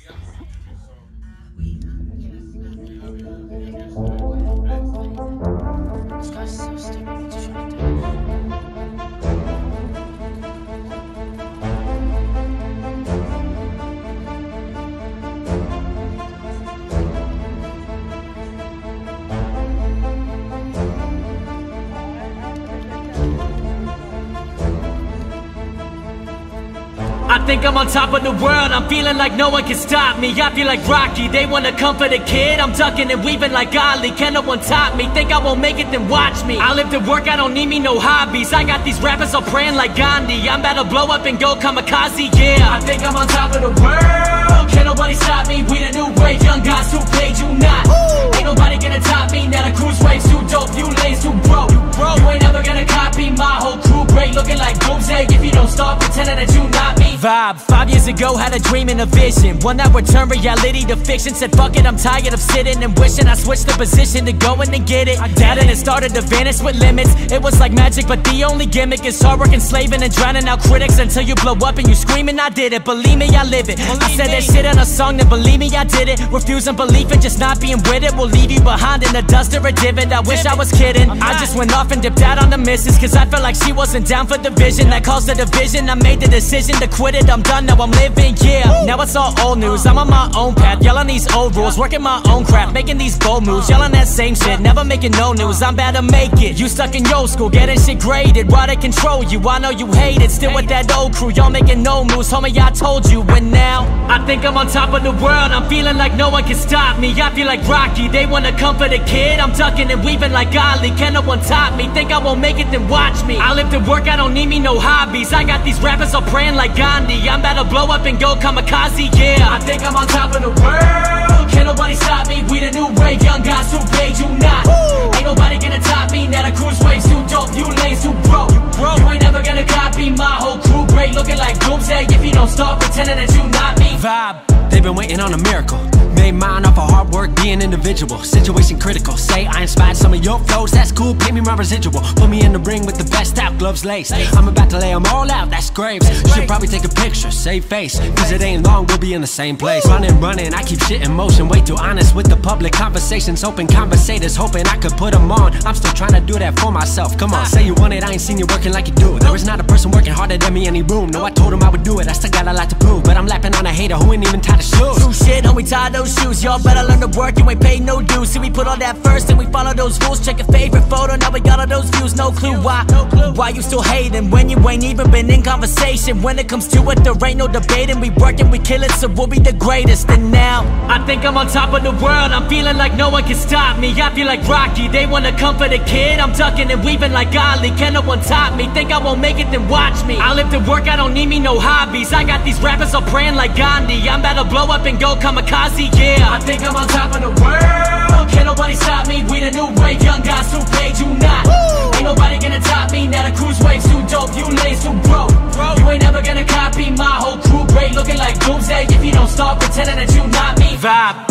I think I'm on top of the world, I'm feeling like no one can stop me. I feel like Rocky, they wanna comfort a kid. I'm ducking and weaving like Ali, can no one top me? Think I won't make it, then watch me. I live to work, I don't need me no hobbies. I got these rappers all praying like Gandhi. I'm about to blow up and go kamikaze, yeah. I think I'm on top of the world, can't nobody stop me. We the new wave, young guys who paid you not. Ain't nobody gonna top me, now the cruise wave's too dope. You lanes too broke, you ain't never gonna copy my whole crew. Great looking like doomsday if you don't start pretending that you not me. Vibe, 5 years ago had a dream and a vision, one that would turn reality to fiction. Said fuck it, I'm tired of sitting and wishing I switched the position to go in and get it. That and it started to vanish with limits. It was like magic, but the only gimmick is hard work and slaving and drowning out critics until you blow up and you screaming I did it. Believe me, I live it. I said that shit in a song, then believe me, I did it. Refusing belief and just not being with it will leave you behind in the dust or a divot. I wish I was kidding. I just went off and dipped out on the missus, cause I felt like she wasn't down for the vision that caused the division. I made the decision to quit it, I'm done, now I'm living, yeah. Now it's all old news, I'm on my own path, yelling these old rules, working my own craft, making these bold moves, yelling that same shit, never making no news. I'm about to make it. You stuck in your school, getting shit graded, why they control you? I know you hate it, still with that old crew, y'all making no moves, homie, I told you. And now, I think I'm on top of the world, I'm feeling like no one can stop me. I feel like Rocky, they wanna comfort a kid. I'm ducking and weaving like Ali, can no one top me? Think I won't make it, then watch me. I live to work, I don't need me no hobbies. I got these rappers all praying like Gandhi. I'm about to blow up and go kamikaze, yeah. I think I'm on top of the world, can't nobody stop me. We the new wave, young guys who paid you not. Ain't nobody gonna top me, now the cruise wave's too dope. You lanes too broke, you ain't never gonna copy my whole crew. Great looking like doomsday if you don't start pretending that you not me. Vibe, they've been waiting on a miracle. Made mine off of hard work, being individual. Situation critical, say I inspired some of your flows. That's cool, pay me my residual. Put me in the ring with the best out, gloves laced. I'm about to lay them all out, that's graves. You should probably take a picture, save face, cause it ain't long, we'll be in the same place. Running, I keep shit in motion. Way too honest with the public, conversations open. Conversators hoping I could put them on. I'm still trying to do that for myself, come on. Say you want it, I ain't seen you working like you do it. There is not a person working harder than me, any room. No, I told him I would do it, I still got a lot to prove. But I'm lapping on a hater who ain't even tied his shoes. True shit, homie, tie those shoes. Y'all better learn to work, you ain't paid no dues. See, we put all that first and we follow those rules. Check your favorite photo, now we got all those views. No clue why you still hating when you ain't even been in conversation. When it comes to it, there ain't no debating. We work and we kill it, so we'll be the greatest. And now, I think I'm on top of the world, I'm feeling like no one can stop me. I feel like Rocky, they wanna comfort a kid. I'm ducking and weaving like Ali, can no one top me? Think I won't make it, then watch me. I live to work, I don't need me no hobbies. I got these rappers all praying like Gandhi. I'm about to blow up and go kamikaze, yeah. I think I'm on top of the world, can't nobody stop me. We the new wave, young guys who paid you not. Ain't nobody gonna top me, now the cruise wave's too dope. You lanes too broke, you ain't never gonna copy my whole crew. Great looking like doomsday if you don't start pretending that you not me. Vibe.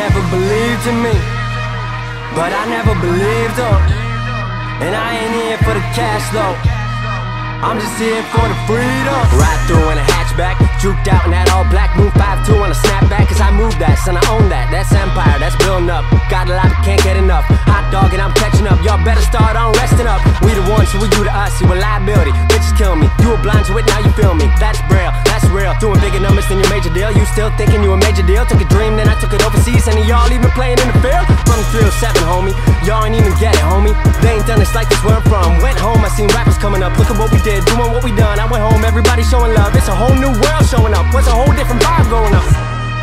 never believed in me, but I never believed them. And I ain't here for the cash though, I'm just here for the freedom. Ride through in a hatchback, juked out in that all black. Move 5'2" on a snapback, cause I move that, son, I own that. That's empire, that's building up. Got a lot but can't get enough. Hot dog and I'm catching up. Y'all better start on resting up. We the ones, who are you to us? You a liability, bitches kill me. You were blind to it, now you feel me. That's braille, that's real. Doing bigger numbers than your major deal. You still thinking you a major deal? Took a dream, then I took it overseas. And y'all even playing in the field? From 307, homie. Y'all ain't even get it, homie. They ain't done this like this where I'm from. Went home, I seen rappers coming up. Look at what we did, doing what we done. I went home, everybody showing love. It's a whole new world showing up. What's a whole different vibe going up?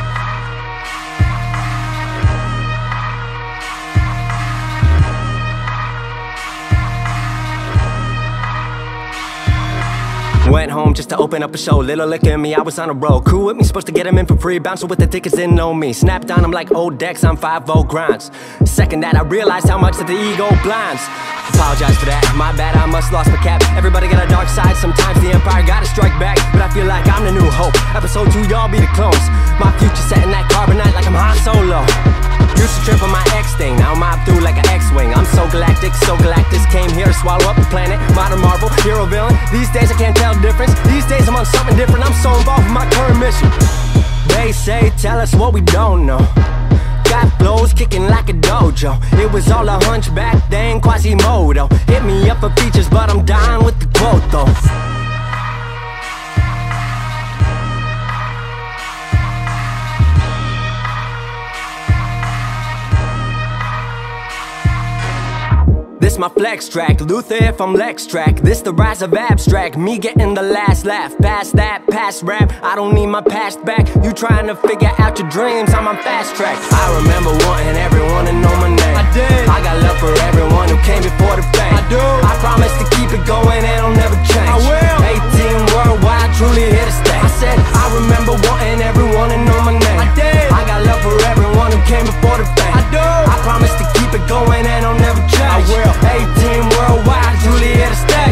Went home just to open up a show. Little liquor in me, I was on a roll. Crew with me, supposed to get them in for free. Bouncing with the tickets, didn't know me. Snapped on them like old decks on 5-0 grinds. Second that, I realized how much that the ego blinds. Apologize for that, my bad, I must lost my cap. Everybody got a dark side, sometimes the empire gotta strike back. But I feel like I'm the new hope. Episode 2, y'all be the clones. My future setting that carbonite like I'm Han Solo. Used to trip on my X thing, now I'm mob through like an X-Wing. I'm so galactic, came here to swallow up the planet. Modern Marvel, hero villain. These days I can't tell the difference. These days I'm on something different, I'm so involved with my current mission. They say, tell us what we don't know. Got flows kicking like a dojo. It was all a hunchback, then Quasimodo. Hit me up for features, but I'm down with the quote though. This my flex track, Luther if I'm Lex track. This the rise of abstract, me getting the last laugh. Past that, past rap, I don't need my past back. You trying to figure out your dreams, I'm on fast track. I remember wanting everyone to know my name. I did. I got love for everyone who came before the fame. I do. I promise to keep it going and it'll never change. I will. 18 worldwide, truly here to stay. I said, I remember wanting everyone to know my name. I did. I got love for everyone who came before the fame. I do. I promise to keep it going and it'll never change. I will. 18 worldwide, truly here to stay.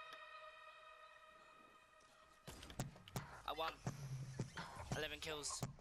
I won 11 kills.